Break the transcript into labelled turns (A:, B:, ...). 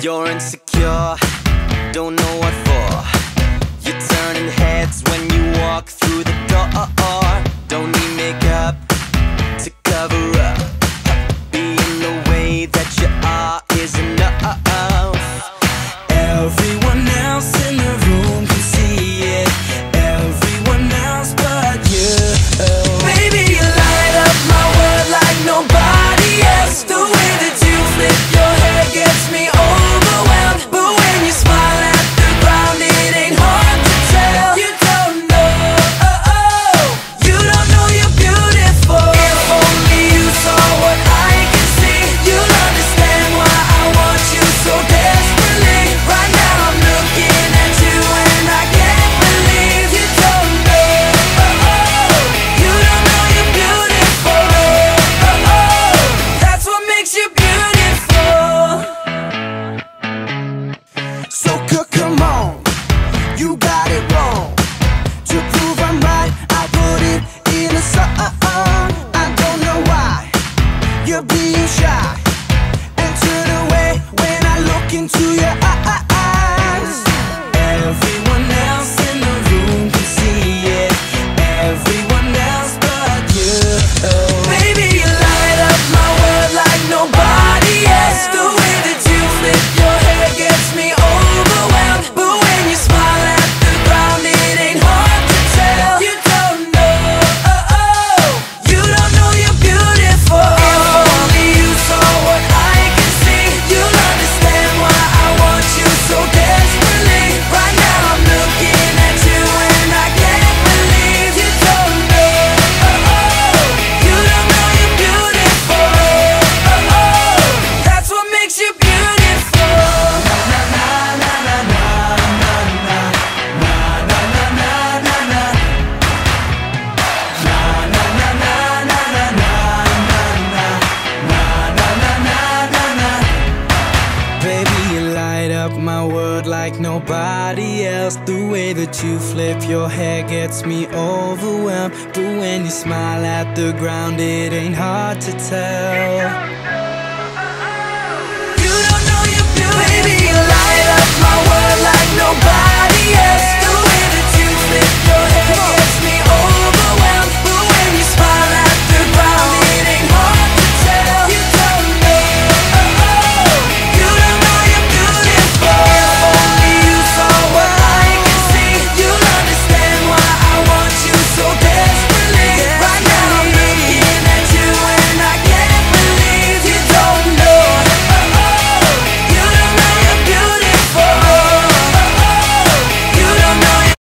A: You're insecure, don't know what for. You're turning heads when you walk through the door. Don't need makeup to cover up. Being the way that you are is enough. Everyone else in the room can see it, everyone else but you. Baby, you light up my world like nobody else. The way that you flip your hair gets me overwhelmed. But when you smile at the ground, it ain't hard to tell. You don't know, you don't know you're beautiful. If only you saw what I can see, you'll understand why I want you so desperately. Right now I'm looking at you and I can't believe you don't know, you don't know you're beautiful. That's what makes you beautiful. So come on, you got it wrong. To prove I'm right, I put it in a song. I don't know why you're being shy and turn away when I look into your eyes. Everyone else in the room can see it, everyone else but you. Baby, you light up my world like nobody else. The way that you flip your hair gets me overwhelmed. But when you smile at the ground, it ain't hard to tell. You don't know, you don't know you're beautiful. If only you saw what I can see, you'll understand why I want you so desperately. Right now I'm looking at you and I can't believe you don't know, you don't know you're beautiful. That's what makes you beautiful. Na na na na na na na na na na na na na na. Na na na na na na na na na na. Baby, you light up my world like nobody else. The way that you flip your hair gets me overwhelmed. But when you smile at the ground, it ain't hard to tell. You don't know you're beautiful. Baby, you light up my world like nobody else. The way that you flip your hair gets me